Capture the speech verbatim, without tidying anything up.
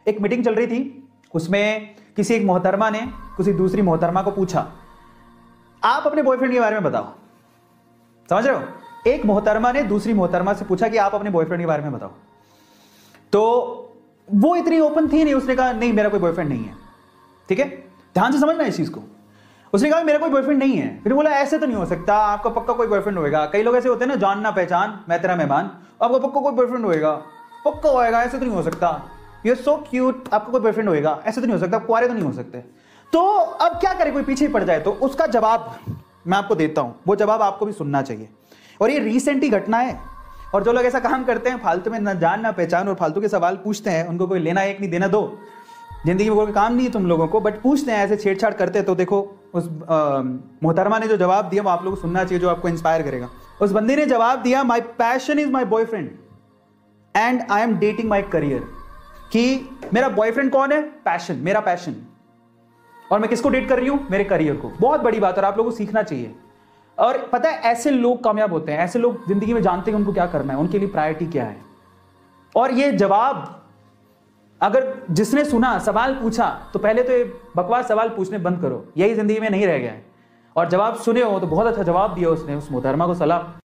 एक मीटिंग चल रही थी, उसमें किसी एक मोहतरमा ने किसी दूसरी मोहतरमा को पूछा, आप अपने बॉयफ्रेंड के बारे में बताओ। समझ रहे हो? एक मोहतरमा ने दूसरी मोहतरमा से पूछा कि आप अपने बॉयफ्रेंड के बारे में बताओ। तो वो इतनी ओपन थी नहीं, उसने कहा नहीं मेरा कोई बॉयफ्रेंड नहीं है। ठीक है, ध्यान से समझना इस चीज को। उसने कहा मेरा कोई बॉयफ्रेंड नहीं है। फिर बोला ऐसे तो नहीं हो सकता, आपका पक्का कोई बॉयफ्रेंड होएगा। कई लोग ऐसे होते हैं ना, जान ना पहचान मैं तेरा मेहमान, आपका पक्का कोई बॉयफ्रेंड होएगा, पक्का होएगा, ऐसे तो नहीं हो सकता, यू आर सो क्यूट, आपका कोई बॉयफ्रेंड होएगा, ऐसे तो नहीं हो सकता, कुंवारे तो नहीं हो सकते। तो अब क्या करे, कोई पीछे पड़ जाए तो उसका जवाब मैं आपको देता हूं, वो जवाब आपको भी सुनना चाहिए। और ये रिसेंट ही घटना है। और जो लोग ऐसा काम करते हैं, फालतू में ना जान ना पहचान और फालतू के सवाल पूछते हैं, उनको कोई लेना एक नहीं देना दो, जिंदगी में कोई काम नहीं है तुम लोगों को, बट पूछते हैं ऐसे छेड़छाड़ करते हैं। तो देखो उस मोहतरमा ने जो जवाब दिया वो आप लोगों को सुनना चाहिए, जो आपको इंस्पायर करेगा। उस बंदे ने जवाब दिया, my passion is my boyfriend and I am dating my career. कि मेरा बॉयफ्रेंड कौन है? पैशन, मेरा पैशन, और मैं किसको डेट कर रही हूं? मेरे करियर को। बहुत बड़ी बात है, आप लोगों को सीखना चाहिए। और पता है ऐसे लोग कामयाब होते हैं, ऐसे लोग जिंदगी में जानते हैं उनको क्या करना है, उनके लिए प्रायोरिटी क्या है। और ये जवाब अगर जिसने सुना, सवाल पूछा, तो पहले तो ये बकवास सवाल पूछने बंद करो, यही जिंदगी में नहीं रह गया है। और जवाब सुने हो तो बहुत अच्छा जवाब दिया उसने, उस मोहतरमा को सलाम।